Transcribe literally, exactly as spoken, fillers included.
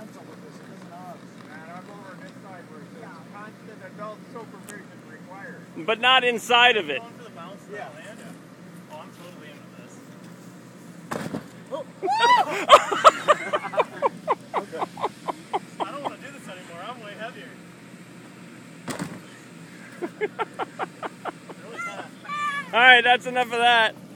console with this. It isn't ours. And I'm over on this side where it says constant adult supervision required. But not inside of it. Going for the bounce Yeah. now, man. Oh, I'm totally into this. Okay. I don't want to do this anymore. I'm way heavier. Really fast. All right, that's enough of that.